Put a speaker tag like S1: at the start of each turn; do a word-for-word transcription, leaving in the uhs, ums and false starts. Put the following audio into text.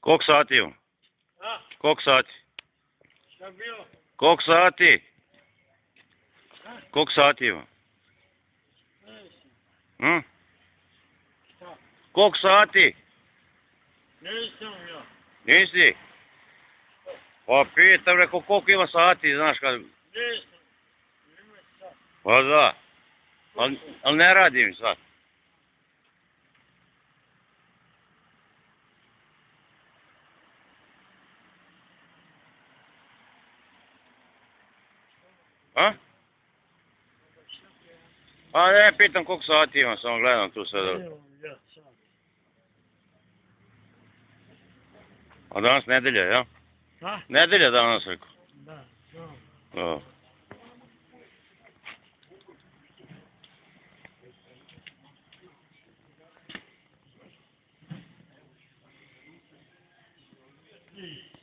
S1: Koliko sati ima?
S2: A?
S1: Koliko sati?
S2: Šta bilo?
S1: Koliko sati?
S2: A?
S1: Koliko sati ima?
S2: Nisam.
S1: Hm?
S2: Šta?
S1: Koliko sati?
S2: Nisam ja.
S1: Nisi? Pa pitam, rekao, koliko ima sati, znaš kad...
S2: Nisam. Nima sad.
S1: Pa da. Ali al ne radim sad. A? A ne, pitam koliko sati ima, samo gledam tu sad.
S2: Evo ja sad.
S1: A danas nedelja, ja?
S2: A?
S1: Nedelja danas, rekao.
S2: Da, znam.
S1: Da.
S2: Ti.